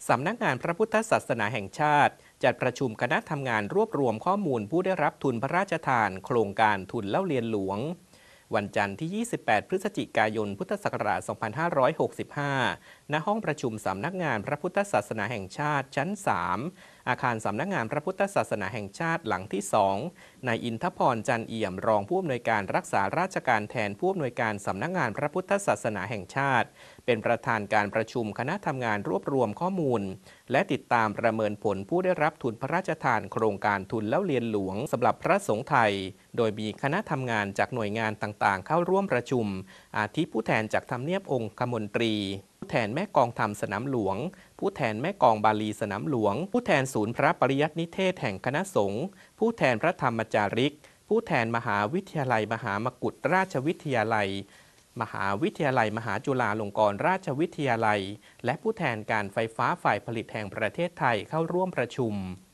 สำนักงานพระพุทธศาสนาแห่งชาติจัดประชุมคณะทำงานรวบรวมข้อมูลผู้ได้รับทุนพระราชทานโครงการทุนเล่าเรียนหลวงวันจันทร์ที่ 28 พฤศจิกายน พุทธศักราช 2565 ณ ห้องประชุมสำนักงานพระพุทธศาสนาแห่งชาติชั้น 3 อาคารสำนักงานพระพุทธศาสนาแห่งชาติหลังที่ 2 นายอินทพรจันเอี่ยมรองผู้อำนวยการรักษาราชการแทนผู้อำนวยการสำนักงานพระพุทธศาสนาแห่งชาติเป็นประธานการประชุมคณะทำงานรวบรวมข้อมูลและติดตามประเมินผลผู้ได้รับทุนพระราชทานโครงการทุนเล่าเรียนหลวงสำหรับพระสงฆ์ไทยโดยมีคณะทำงานจากหน่วยงานต่างๆเข้าร่วมประชุมอาทิผู้แทนจากทำเนียบองคมนตรีผู้แทนแม่กองธรรมสนามหลวงผู้แทนแม่กองบาลีสนามหลวงผู้แทนศูนย์พระปริยัตินิเทศแห่งคณะสงฆ์ผู้แทนพระธรรมจาริกผู้แทนมหาวิทยาลัยมหามกุฏราชวิทยาลัยมหาวิทยาลัยมหาจุฬาลงกรณราชวิทยาลัยและผู้แทนการไฟฟ้าฝ่ายผลิตแห่งประเทศไทยเข้าร่วมประชุม